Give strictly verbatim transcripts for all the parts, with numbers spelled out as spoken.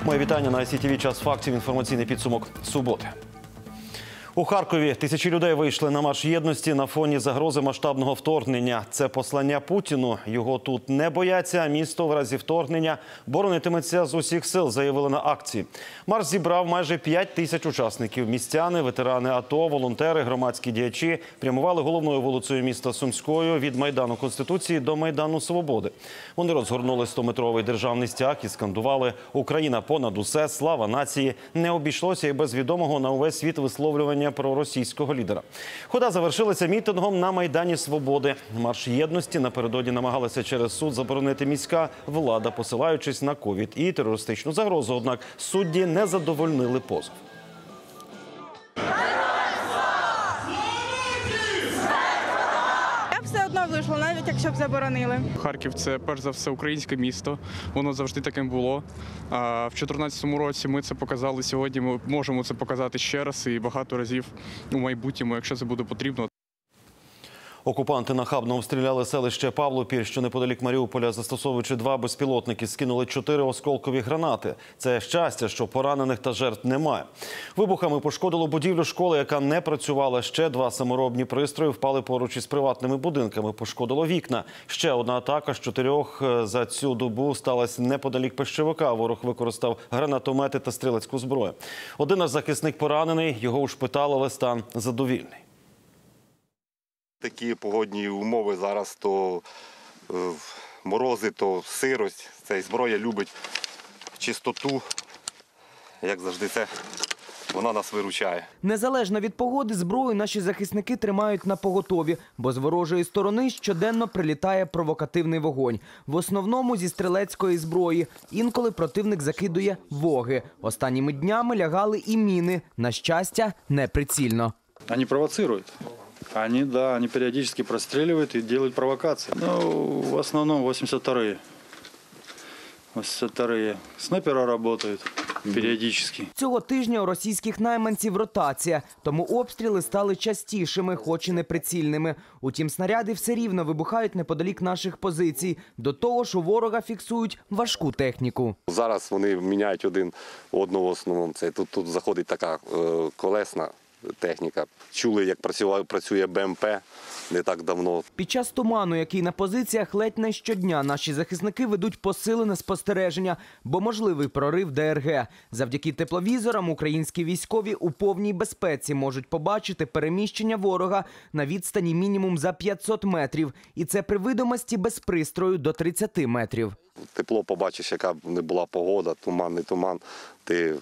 Моє вітання на ай сі ті ві «Час фактів». Інформаційний підсумок суботи. У Харкові тисячі людей вийшли на марш єдності на фоні загрози масштабного вторгнення. Це послання Путіну. Його тут не бояться, а місто в разі вторгнення боронитиметься з усіх сил, заявили на акції. Марш зібрав майже п'ять тисяч учасників. Містяни, ветерани АТО, волонтери, громадські діячі прямували головною вулицею міста Сумською від Майдану Конституції до Майдану Свободи. Вони розгорнули стометровий державний стяг і скандували «Україна понад усе! Слава нації!». Не обійшлося і без відомого на увесь світ висловлювання про російського лідера. Хода завершилася мітингом на Майдані Свободи. Марш єдності напередодні намагалася через суд заборонити міська влада, посилаючись на ковід і терористичну загрозу. Однак судді не задовольнили позов. Все одно вийшло, навіть якщо б заборонили. Харків – це, перш за все, українське місто. Воно завжди таким було. А в дві тисячі чотирнадцятому році ми це показали, сьогодні ми можемо це показати ще раз і багато разів у майбутньому, якщо це буде потрібно. Окупанти нахабно обстріляли селище Павлопіль, що неподалік Маріуполя, застосовуючи два безпілотники, скинули чотири осколкові гранати. Це щастя, що поранених та жертв немає. Вибухами пошкодило будівлю школи, яка не працювала. Ще два саморобні пристрої впали поруч із приватними будинками. Пошкодило вікна. Ще одна атака з чотирьох за цю добу сталася неподалік Пещевика. Ворог використав гранатомети та стрілецьку зброю. Один наш захисник поранений, його ушпиталили, стан задовільний. Такі погодні умови зараз, то е, морози, то сирость. Ця зброя любить чистоту, як завжди, це вона нас виручає. Незалежно від погоди, зброю наші захисники тримають на поготові, бо з ворожої сторони щоденно прилітає провокативний вогонь. В основному зі стрілецької зброї. Інколи противник закидує воги. Останніми днями лягали і міни. На щастя, неприцільно. Вони провоцирують. Они, да, они периодически простреливают и делают провокации. Ну, в основном восемьдесят вторые. восемьдесят вторые. Снайпера работают періодично. Цього тижня у російських найманців ротація, тому обстріли стали частішими, хоч і неприцільними. Утім, снаряди все рівно вибухають неподалік наших позицій. До того ж, у ворога фіксують важку техніку. Зараз вони міняють один одного в основному. Це тут, тут заходить така е, колесна техніка. Чули, як працює, працює Б М П не так давно. Під час туману, який на позиціях ледь не щодня, наші захисники ведуть посилене спостереження, бо можливий прорив Де Ер Ге. Завдяки тепловізорам українські військові у повній безпеці можуть побачити переміщення ворога на відстані мінімум за п'ятсот метрів. І це при видимості без пристрою до тридцяти метрів. Тепло побачиш, яка б не була погода, туман, не туман. Ти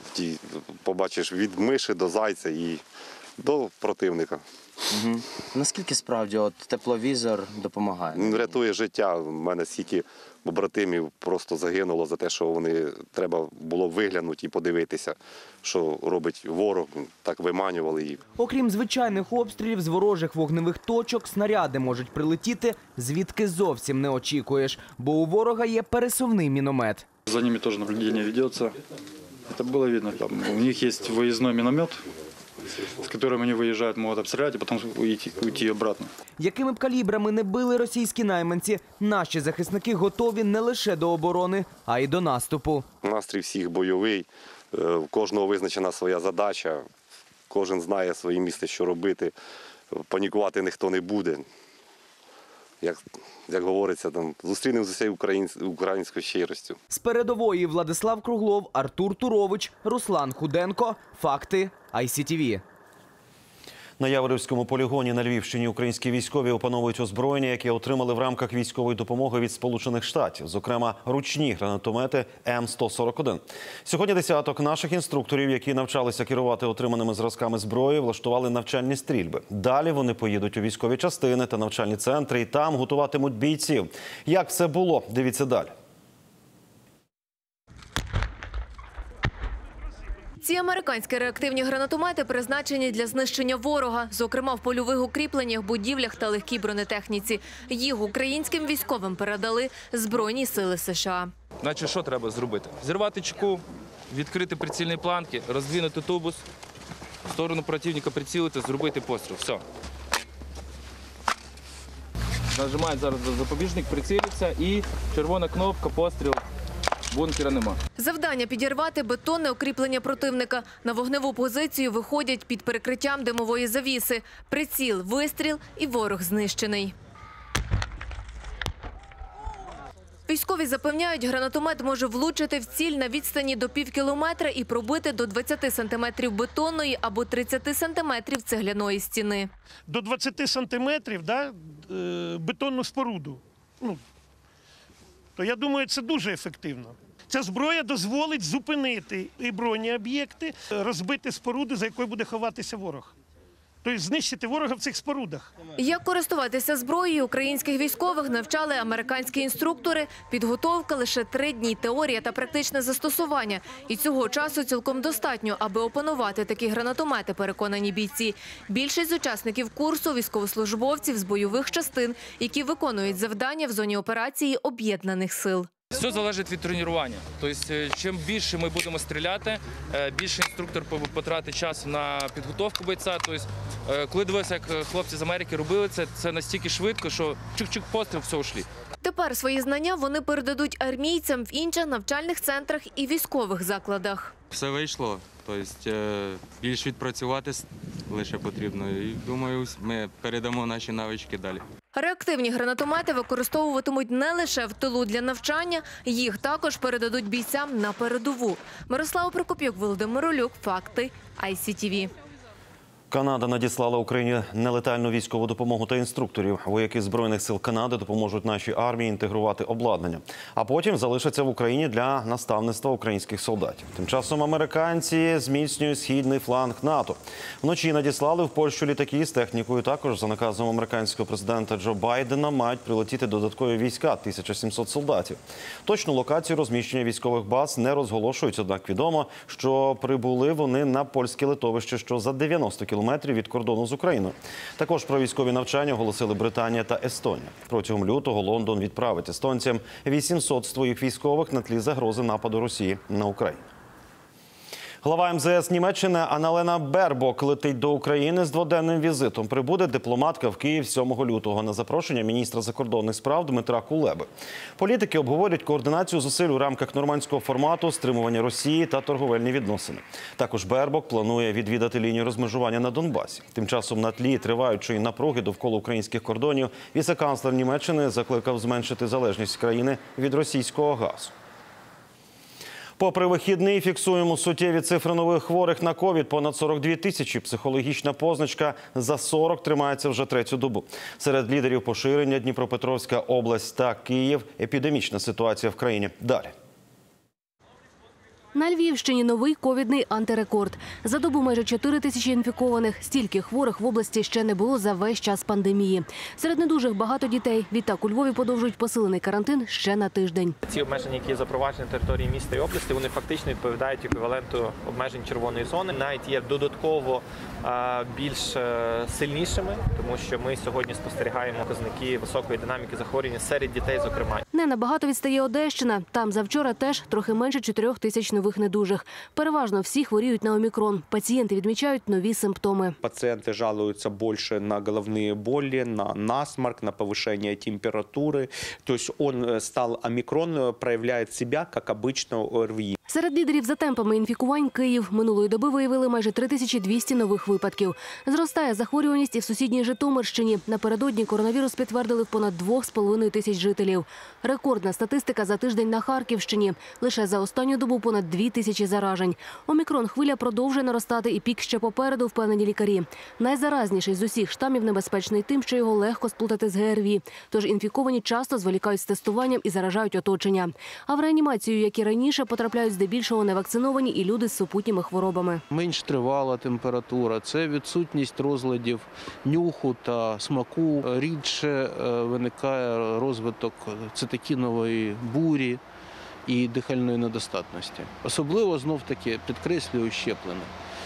побачиш від миші до зайця і до противника. Угу. Наскільки справді от тепловізор допомагає? Рятує життя. У мене стільки побратимів просто загинуло за те, що вони треба було виглянути і подивитися, що робить ворог. Так виманювали їх. Окрім звичайних обстрілів з ворожих вогневих точок, снаряди можуть прилетіти, звідки зовсім не очікуєш, бо у ворога є пересувний міномет. За ними теж наблюдення ведеться. Це було видно. Там, у них є виїзний міномет, з яким вони виїжджають, можуть обстріляти, а потім уйти, уйти обратно. Якими б калібрами не били російські найманці, наші захисники готові не лише до оборони, а й до наступу. Настрій всіх бойовий, у кожного визначена своя задача, кожен знає своє місце, що робити, панікувати ніхто не буде. Як, як говориться, там, зустрінемо з усією українською щиростю. З передової Владислав Круглов, Артур Турович, Руслан Худенко. Факти ай сі ті ві. На Яворівському полігоні на Львівщині українські військові опановують озброєння, яке отримали в рамках військової допомоги від Сполучених Штатів. Зокрема, ручні гранатомети М сто сорок один. Сьогодні десяток наших інструкторів, які навчалися керувати отриманими зразками зброї, влаштували навчальні стрільби. Далі вони поїдуть у військові частини та навчальні центри і там готуватимуть бійців. Як це було? Дивіться далі. Ці американські реактивні гранатомети призначені для знищення ворога, зокрема в польових укріпленнях, будівлях та легкій бронетехніці. Їх українським військовим передали Збройні сили США. Значить, що треба зробити? Зірвати чеку, відкрити прицільні планки, роздвинути тубус, в сторону противника прицілити, зробити постріл. Все. Нажимають зараз запобіжник, прицілиться і червона кнопка, постріл. Бункера нема. Завдання – підірвати бетонне укріплення противника. На вогневу позицію виходять під перекриттям димової завіси. Приціл, вистріл і ворог знищений. Військові запевняють, гранатомет може влучити в ціль на відстані до пів кілометра і пробити до двадцяти сантиметрів бетонної або тридцяти сантиметрів цегляної стіни. До двадцяти сантиметрів, да, е, бетонну споруду. Ну, то я думаю, це дуже ефективно. Ця зброя дозволить зупинити і бронеоб'єкти, розбити споруди, за якою буде ховатися ворог. Тобто знищити ворога в цих спорудах. Як користуватися зброєю українських військових навчали американські інструктори. Підготовка – лише три дні, теорія та практичне застосування. І цього часу цілком достатньо, аби опанувати такі гранатомети, переконані бійці. Більшість з учасників курсу – військовослужбовців з бойових частин, які виконують завдання в зоні операції Об'єднаних сил. Все залежить від тренування. Тобто, чим більше ми будемо стріляти, більше інструктор потратить часу на підготовку бойця. Тобто, коли дивився, як хлопці з Америки робили це, це настільки швидко, що чик-чик постріл, все, ушли. Тепер свої знання вони передадуть армійцям в інших навчальних центрах і військових закладах. Все вийшло, тобто більш відпрацювати лише потрібно. І думаю, ми передамо наші навички далі. Реактивні гранатомети використовуватимуть не лише в тилу для навчання, їх також передадуть бійцям на передову. Мирослава Прокоп'юк, Володимир Олюк, Факти, ай сі ті ві. Канада надіслала Україні нелетальну військову допомогу та інструкторів. Вояки Збройних сил Канади допоможуть нашій армії інтегрувати обладнання. А потім залишаться в Україні для наставництва українських солдатів. Тим часом американці зміцнюють східний фланг НАТО. Вночі надіслали в Польщу літаки з технікою. Також за наказом американського президента Джо Байдена мають прилетіти додаткові війська – тисяча сімсот солдатів. Точну локацію розміщення військових баз не розголошують, однак відомо, що прибули вони на польське литовище, що за дев'яносто кілометрів від кордону з Україною. Також про військові навчання оголосили Британія та Естонія. Протягом лютого Лондон відправить естонцям вісімсот своїх військових на тлі загрози нападу Росії на Україну. Глава ем зе ес Німеччини Анналена Бербок летить до України з дводенним візитом. Прибуде дипломатка в Київ сьомого лютого на запрошення міністра закордонних справ Дмитра Кулеби. Політики обговорять координацію зусиль у рамках нормандського формату, стримування Росії та торговельні відносини. Також Бербок планує відвідати лінію розмежування на Донбасі. Тим часом на тлі триваючої напруги довкола українських кордонів віце-канцлер Німеччини закликав зменшити залежність країни від російського газу. Попри вихідний, фіксуємо суттєві цифри нових хворих на ковід – понад сорок дві тисячі. Психологічна позначка за сорок тримається вже третю добу. Серед лідерів поширення – Дніпропетровська область та Київ. Епідемічна ситуація в країні. Далі. На Львівщині новий ковідний антирекорд. За добу майже чотири тисячі інфікованих. Стільки хворих в області ще не було за весь час пандемії. Серед недужих багато дітей. Відтак у Львові подовжують посилений карантин ще на тиждень. Ці обмеження, які запроваджені на території міста і області, вони фактично відповідають еквіваленту обмежень червоної зони. Навіть є додатково більш сильнішими, тому що ми сьогодні спостерігаємо показники високої динаміки захворювання серед дітей, зокрема. Не набагато відстає Одещина. Там завчора теж трохи менше чотирьох тисяч нових недужих. Переважно всі хворіють на омікрон. Пацієнти відмічають нові симптоми. Пацієнти жалуються більше на головні болі, на насморк, на повищення температури. Тобто він став, омікрон проявляє себе, як обычно о ер ві і. Серед лідерів за темпами інфікувань Київ. Минулої доби виявили майже три тисячі двісті нових випадків. Зростає захворюваність і в сусідній Житомирщині. Напередодні коронавірус підтвердили в понад двох з половиною тисяч жителів. Рекордна статистика за тиждень на Харківщині. Лише за останню добу понад дві тисячі заражень. Омікрон хвиля продовжує наростати і пік ще попереду, впевнені лікарі. Найзаразніший з усіх штамів небезпечний тим, що його легко сплутати з ге ер ві. Тож інфіковані часто зволікають з тестуванням і заражають оточення. А в реанімацію, як і раніше, потрапляють здебільшого невакциновані і люди з супутніми хворобами. Менш тривала температура, це відсутність розладів нюху та смаку. Рідше виникає розвиток цитокінової бурі і дихальної недостатності. Особливо, знов-таки, підкреслюю, щеплення.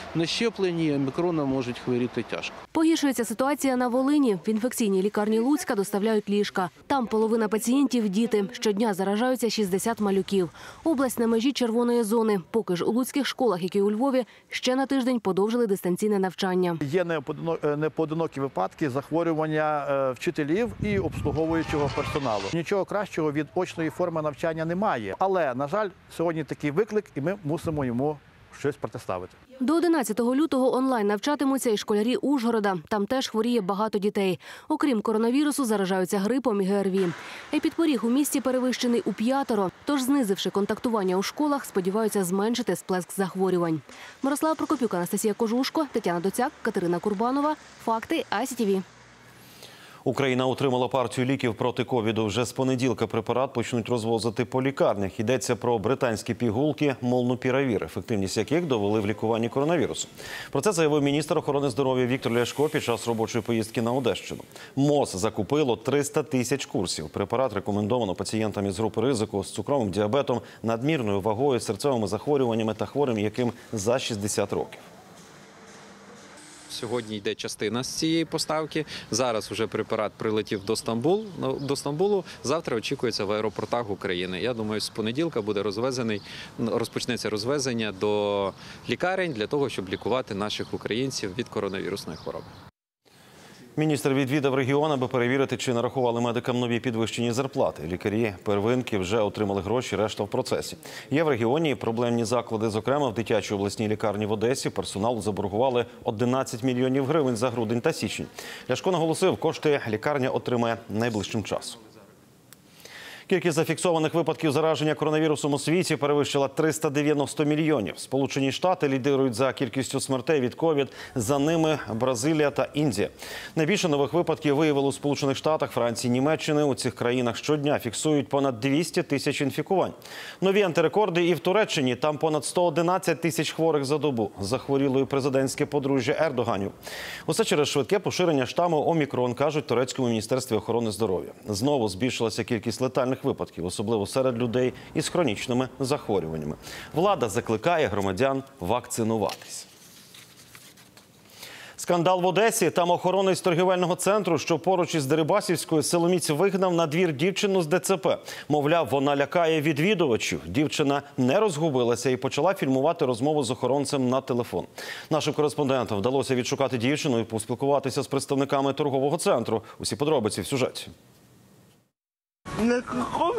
не щеплені, омікроном можуть хворіти тяжко. Погіршується ситуація на Волині. В інфекційній лікарні Луцька доставляють ліжка. Там половина пацієнтів – діти. Щодня заражаються шістдесят малюків. Область на межі червоної зони. Поки ж у луцьких школах, як і у Львові, ще на тиждень подовжили дистанційне навчання. Є непоодинокі випадки захворювання вчителів і обслуговуючого персоналу. Нічого кращого від очної форми навчання немає. Але, на жаль, сьогодні такий виклик, і ми мусимо йому щось протиставити. До одинадцятого лютого онлайн навчатимуться і школярі Ужгорода. Там теж хворіє багато дітей. Окрім коронавірусу, заражаються грипом і ГРВІ. Епідпоріг у місті перевищений у п'ятеро. Тож, знизивши контактування у школах, сподіваються зменшити сплеск захворювань. Мирослава Прокопюк, Анастасія Кожушко, Тетяна Доцяк, Катерина Курбанова. Факти ай сі ті ві. Україна отримала партію ліків проти ковіду. Вже з понеділка препарат почнуть розвозити по лікарнях. Йдеться про британські пігулки молнупіравір, ефективність яких довели в лікуванні коронавірусу. Про це заявив міністр охорони здоров'я Віктор Ляшко під час робочої поїздки на Одещину. МОЗ закупило триста тисяч курсів. Препарат рекомендовано пацієнтам із групи ризику з цукровим діабетом, надмірною вагою, серцевими захворюваннями та хворим, яким за шістдесят років. Сьогодні йде частина з цієї поставки. Зараз вже препарат прилетів до Стамбул, до Стамбулу. Завтра очікується в аеропортах України. Я думаю, з понеділка буде розвезений, розпочнеться розвезення до лікарень для того, щоб лікувати наших українців від коронавірусної хвороби. Міністр відвідав регіон, аби перевірити, чи нарахували медикам нові підвищені зарплати. Лікарі первинки вже отримали гроші, решта в процесі. Є в регіоні проблемні заклади, зокрема в дитячій обласній лікарні в Одесі. Персоналу заборгували одинадцять мільйонів гривень за грудень та січень. Ляшко наголосив, кошти лікарня отримає найближчим часом. Кількість зафіксованих випадків зараження коронавірусом у світі перевищила триста дев'яносто мільйонів. Сполучені Штати лідирують за кількістю смертей від ковід, за ними Бразилія та Індія. Найбільше нових випадків виявили у Сполучених Штатах, Франції, Німеччини. У цих країнах щодня фіксують понад двісті тисяч інфікувань. Нові антирекорди і в Туреччині. Там понад сто одинадцять тисяч хворих за добу. Захворіло і президентське подружжя Ердоганів. Усе через швидке поширення штаму Омікрон, кажуть в турецькому міністерстві охорони здоров'я. Знову збільшилася кількість летальних випадків, особливо серед людей із хронічними захворюваннями. Влада закликає громадян вакцинуватись. Скандал в Одесі. Там охоронець торгівельного центру, що поруч із Дерибасівською, силоміць вигнав на двір дівчину з де це пе. Мовляв, вона лякає відвідувачів. Дівчина не розгубилася і почала фільмувати розмову з охоронцем на телефон. Нашим кореспондентам вдалося відшукати дівчину і поспілкуватися з представниками торгового центру. Усі подробиці в сюжеті. На каком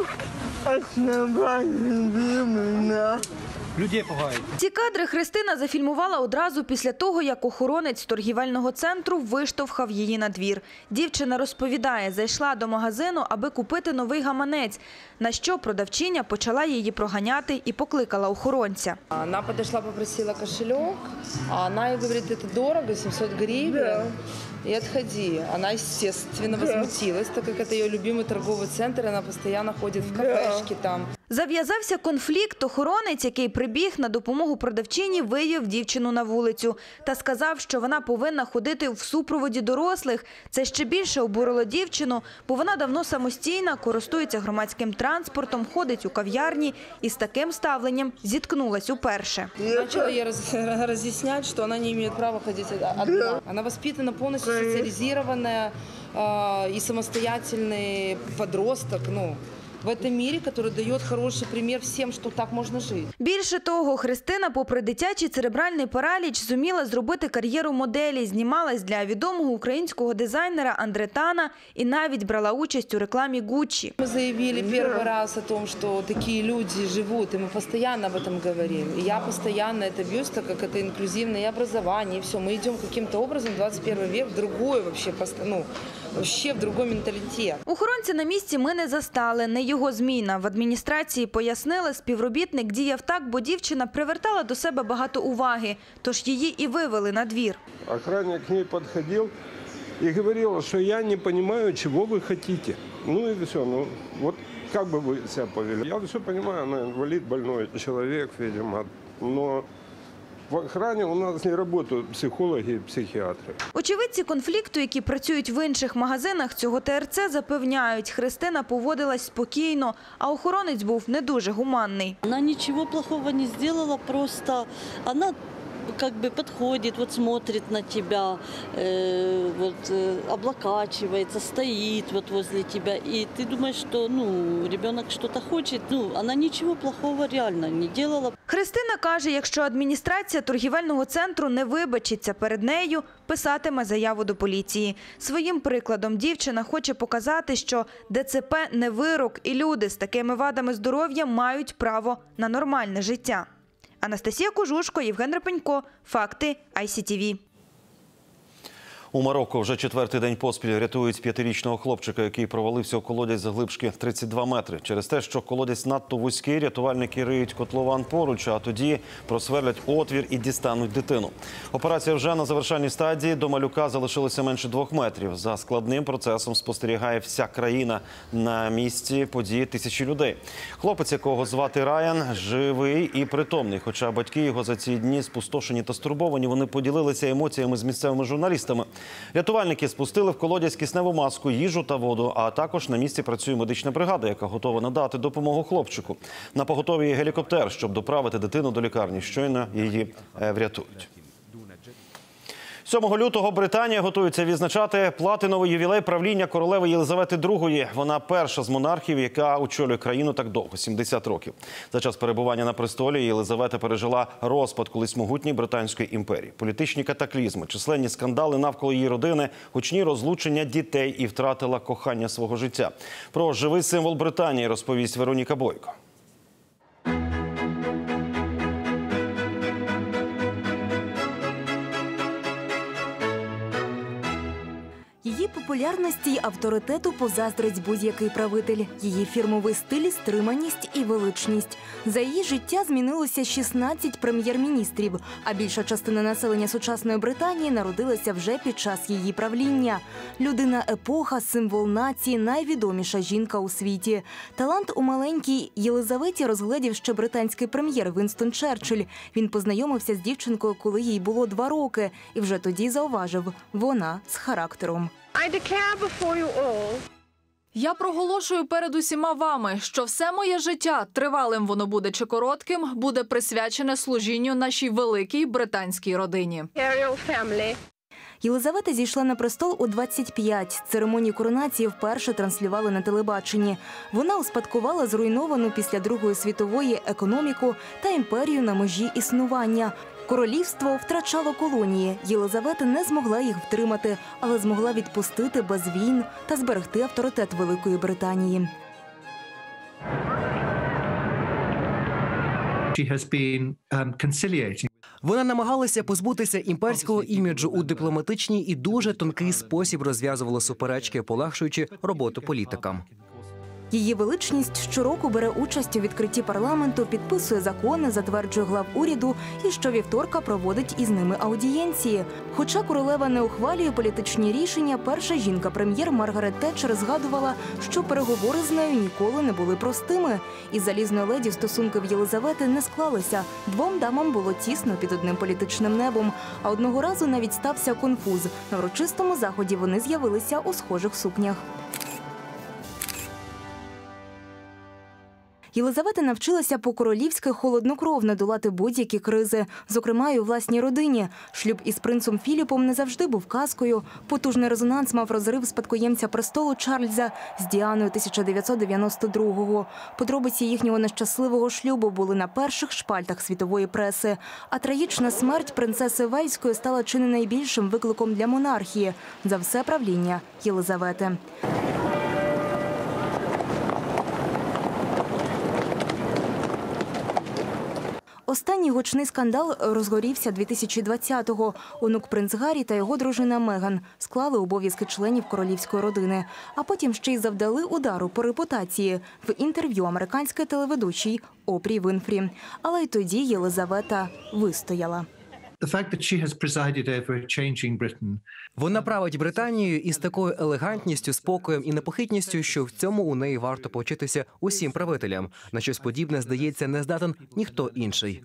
основании вы меня? Людей пугають. Ці кадри Христина зафільмувала одразу після того, як охоронець торгівельного центру виштовхав її на двір. Дівчина розповідає, зайшла до магазину, аби купити новий гаманець, на що продавчиня почала її проганяти і покликала охоронця. Вона підійшла, попросила кошелек, а вона їй говорить, це дорого, сімсот гривень. И отходи. Она, естественно, возмутилась, так как это ее любимый торговый центр, она постоянно ходит в кафешки там. Зав'язався конфлікт. Охоронець, який прибіг на допомогу продавчині, вивів дівчину на вулицю та сказав, що вона повинна ходити в супроводі дорослих. Це ще більше обурило дівчину, бо вона давно самостійна, користується громадським транспортом, ходить у кав'ярні і з таким ставленням зіткнулась уперше. Почала їй роз'ясняти, що вона не має права ходити одна. Вона воспитана повністю социализированная э, и самостоятельный подросток, ну, в этом мире, который дает хороший пример всем, что так можна жити. Більше того, Христина, попри дитячий церебральний параліч, зуміла зробити кар'єру моделі, знімалась для відомого українського дизайнера Андретана і навіть брала участь у рекламі Гуччі. Ми заявили перший раз о том, що такі люди живуть, і ми постійно об этом говоримо. І я постійно це б'юсь, так як це інклюзивне образування, і все. Ми йдемо яким-то образом в двадцять перший век в другой, вообще, ну, вообще в другой менталітет. Охоронця на місці ми не застали, не його зміна. В адміністрації пояснили, співробітник діяв так, бо дівчина привертала до себе багато уваги, тож її і вивели на двір. Охранник к ней підходив і говорив, що я не розумію, чого ви хочете. Ну і все, ну, от як би ви себе повели. Я все розумію, вона інвалід, больной чоловік, видимо, но в охрані у нас не працюють психологи і психіатри. Очевидці конфлікту, які працюють в інших магазинах цього те ер це, запевняють, Христина поводилась спокійно, а охоронець був не дуже гуманний. Вона нічого плохого не зробила, просто вона как бы подходит, вот смотрит на тебя, э, вот э, облокачивается, стоит вот возле тебя, и ты думаешь, что, ну, ребенок что-то хочет, ну, она ничего плохого реально не делала. Христина каже, якщо адміністрація торгівельного центру не вибачиться перед нею, писатиме заяву до поліції. Своїм прикладом дівчина хоче показати, що ДЦП не вирок, і люди з такими вадами здоров'я мають право на нормальне життя. Анастасія Кожушко, Євген Репенько. Факти ай сі ті ві. У Марокко вже четвертий день поспіль рятують п'ятирічного хлопчика, який провалився у колодязь завглибшки тридцять два метри. Через те, що колодязь надто вузький, рятувальники риють котлован поруч, а тоді просверлять отвір і дістануть дитину. Операція вже на завершальній стадії. До малюка залишилося менше двох метрів. За складним процесом спостерігає вся країна. На місці події тисячі людей. Хлопець, якого звати Райан, живий і притомний. Хоча батьки його за ці дні спустошені та стурбовані, вони поділилися емоціями з місцевими журналістами. Рятувальники спустили в колодязь кисневу маску, їжу та воду, а також на місці працює медична бригада, яка готова надати допомогу хлопчику. На поготові є гелікоптер, щоб доправити дитину до лікарні. Щойно її врятують. сьомого лютого Британія готується відзначати платиновий ювілей правління королеви Єлизавети другої. Вона перша з монархів, яка очолює країну так довго – сімдесят років. За час перебування на престолі Єлизавета пережила розпад колись могутньої Британської імперії. Політичні катаклізми, численні скандали навколо її родини, гучні розлучення дітей і втратила кохання свого життя. Про живий символ Британії розповість Вероніка Бойко. Її популярності й авторитету позаздрить будь-який правитель. Її фірмовий стиль – стриманість і величність. За її життя змінилося шістнадцять прем'єр-міністрів, а більша частина населення сучасної Британії народилася вже під час її правління. Людина-епоха, символ нації, найвідоміша жінка у світі. Талант у маленькій Єлизаветі розгледів ще британський прем'єр Вінстон Черчилль. Він познайомився з дівчинкою, коли їй було два роки, і вже тоді зауважив – вона з характером. Я проголошую перед усіма вами, що все моє життя, тривалим воно буде чи коротким, буде присвячене служінню нашій великій британській родині. Єлизавета зійшла на престол у двадцять п'ять. Церемонію коронації вперше транслювали на телебаченні. Вона успадкувала зруйновану після Другої світової економіку та імперію на межі існування. Королівство втрачало колонії. Єлизавета не змогла їх втримати, але змогла відпустити без війн та зберегти авторитет Великої Британії. Вона намагалася позбутися імперського іміджу у дипломатичній і дуже тонкий спосіб розв'язувала суперечки, полегшуючи роботу політикам. Її величність щороку бере участь у відкритті парламенту, підписує закони, затверджує глав уряду і щовівторка проводить із ними аудієнції. Хоча королева не ухвалює політичні рішення, перша жінка-прем'єр Маргарет Тетчер згадувала, що переговори з нею ніколи не були простими. Із залізною леді стосунки в Єлизавети не склалися. Двом дамам було тісно під одним політичним небом. А одного разу навіть стався конфуз. На урочистому заході вони з'явилися у схожих сукнях. Єлизавета навчилася по-королівськи холоднокровно долати будь-які кризи, зокрема і у власній родині. Шлюб із принцем Філіпом не завжди був казкою. Потужний резонанс мав розрив спадкоємця престолу Чарльза з Діаною тисяча дев'ятсот дев'яносто другого. Подробиці їхнього нещасливого шлюбу були на перших шпальтах світової преси. А трагічна смерть принцеси Вельської стала чи не найбільшим викликом для монархії за все правління Єлизавети. Останній гучний скандал розгорівся дві тисячі двадцятого. Онук принц Гаррі та його дружина Меган склали обов'язки членів королівської родини. А потім ще й завдали удару по репутації в інтерв'ю американській телеведучій Опрі Вінфрі. Але й тоді Єлизавета вистояла. Вона править Британією із такою елегантністю, спокоєм і непохитністю, що в цьому у неї варто повчитися усім правителям. На щось подібне, здається, не здатен ніхто інший.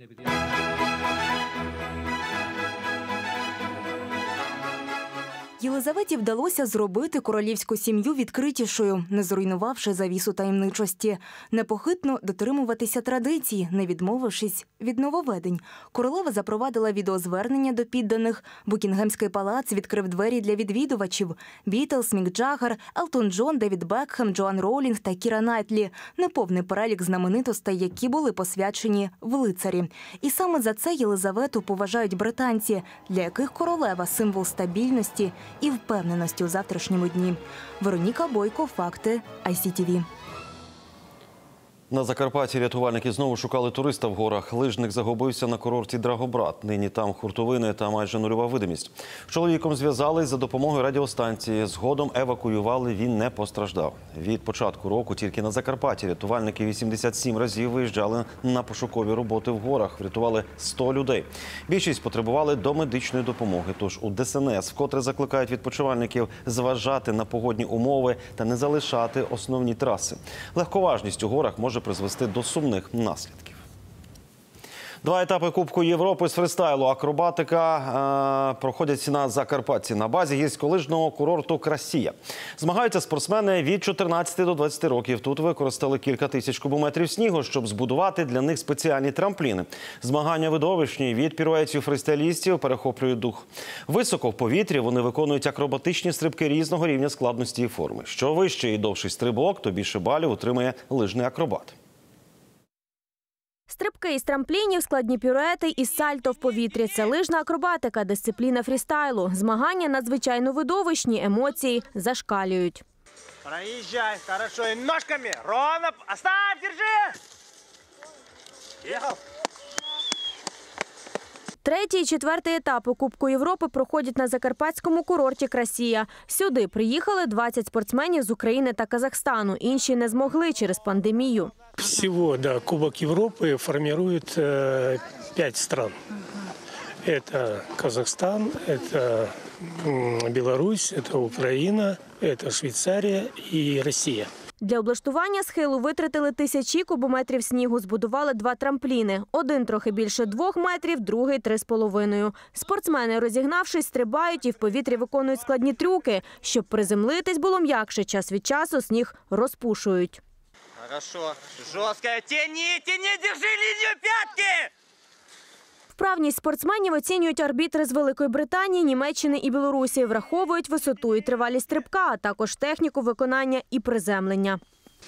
Єлизаветі вдалося зробити королівську сім'ю відкритішою, не зруйнувавши завісу таємничості. Непохитно дотримуватися традицій, не відмовившись від нововведень. Королева запровадила відеозвернення до підданих. Букінгемський палац відкрив двері для відвідувачів. Бітлз, Мік Джаггер, Елтон Джон, Девід Бекхем, Джоан Роулінг та Кіра Найтлі. Неповний перелік знаменитостей, які були посвячені в лицарі. І саме за це Єлизавету поважають британці, для яких королева – символ стабільності і впевненості у завтрашньому дні. Вероніка Бойко, факти, ай сі ті ві. На Закарпатті рятувальники знову шукали туриста в горах. Лижник загубився на курорті Драгобрат. Нині там хуртовини та майже нульова видимість. З чоловіком зв'язались за допомогою радіостанції. Згодом евакуювали, він не постраждав. Від початку року тільки на Закарпатті рятувальники вісімдесят сім разів виїжджали на пошукові роботи в горах. Врятували сто людей. Більшість потребували домедичної допомоги. Тож у Де Ес Ен Ес вкотре закликають відпочивальників зважати на погодні умови та не залишати основні траси. Легковажність у горах може призвести до сумних наслідків. Два етапи Кубку Європи з фристайлу акробатика е, проходять на Закарпатті на базі гірськолижного курорту «Красія». Змагаються спортсмени від чотирнадцяти до двадцяти років. Тут використали кілька тисяч кубометрів снігу, щоб збудувати для них спеціальні трампліни. Змагання видовищні. Від піруетів фристайлістів перехоплюють дух. Високо в повітрі вони виконують акробатичні стрибки різного рівня складності і форми. Що вищий і довший стрибок, то більше балів отримає лижний акробат. Стрибки із трамплінів, складні піруети і сальто в повітрі – це лижна акробатика, дисципліна фрістайлу. Змагання надзвичайно видовищні, емоції зашкалюють. Проїжджай, хорошо, і ножками, ровно, оставь, держи! Ехал! Третій і четвертий етапи Кубку Європи проходять на закарпатському курорті «Красія». Сюди приїхали двадцять спортсменів з України та Казахстану. Інші не змогли через пандемію. Всего, да, Кубок Европы формирует э, пять стран. Это Казахстан, это м, Беларусь, это Украина, это Швейцария и Россия. Для облаштування схилу витратили тисячі кубометрів снігу, збудували два трампліни. Один трохи більше двох метрів, другий – три з половиною. Спортсмени, розігнавшись, стрибають і в повітрі виконують складні трюки. Щоб приземлитись було м'якше, час від часу сніг розпушують. Хорошо, жестко, тяни, тяни, держи линию пятки! Вправність спортсменів оцінюють арбітри з Великої Британії, Німеччини і Білорусі. Враховують висоту і тривалість стрибка, а також техніку виконання і приземлення.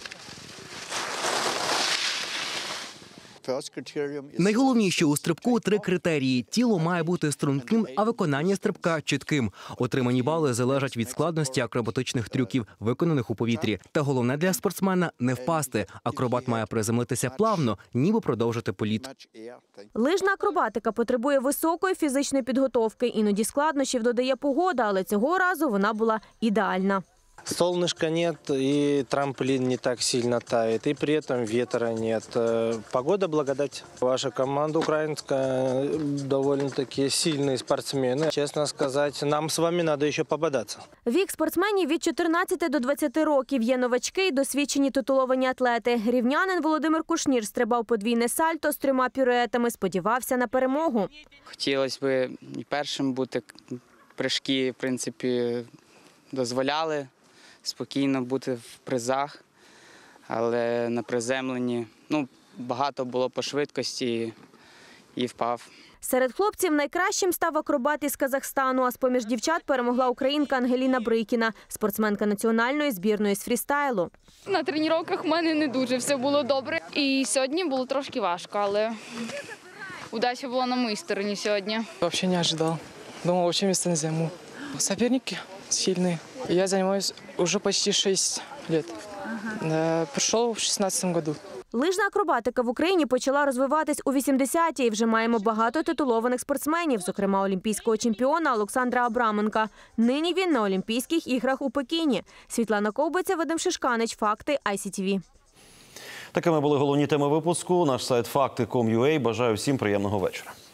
Найголовніше у стрибку – три критерії. Тіло має бути струнким, а виконання стрибка – чітким. Отримані бали залежать від складності акробатичних трюків, виконаних у повітрі. Та головне для спортсмена – не впасти. Акробат має приземлитися плавно, ніби продовжити політ. Лижна акробатика потребує високої фізичної підготовки. Іноді складнощів додає погода, але цього разу вона була ідеальна. Солнышка нет, и трамплин не так сильно тает, и при этом ветра нет. Погода благодать. Ваша команда украинская довольно-таки сильные спортсмены. Честно сказать, нам с вами надо еще пободаться. Вік спортсменів від чотирнадцяти до двадцяти років. Є новачки і досвідчені титуловані атлети. Рівнянин Володимир Кушнір стрибав подвійне сальто з трьома піруетами, сподівався на перемогу. Хотілося б і першим бути, прыжки, в принципі, дозволяли. Спокійно бути в призах, але на приземленні ну, багато було по швидкості і впав. Серед хлопців найкращим став акробат із Казахстану, а з-поміж дівчат перемогла українка Ангеліна Брикіна, спортсменка національної збірної з фрістайлу. На тренуваннях в мене не дуже все було добре. І сьогодні було трошки важко, але удача була на моїй стороні сьогодні. Взагалі не очікував. Думав, вообще місце не займу. Соперники сильные. Я занимаюсь уже почти шесть лет. Ага. Пришел в шестнадцатом году. Лижна акробатика в Україні почала розвиватись у вісімдесяті, і вже маємо багато титулованих спортсменів, зокрема олімпійського чемпіона Олександра Абраменка. Нині він на Олімпійських іграх у Пекіні. Світлана Ковбиця, Вадим Шишканич, факти, ай сі ті ві. Такими були головні теми випуску. Наш сайт факти крапка ком крапка ю а. Бажаю всім приємного вечора.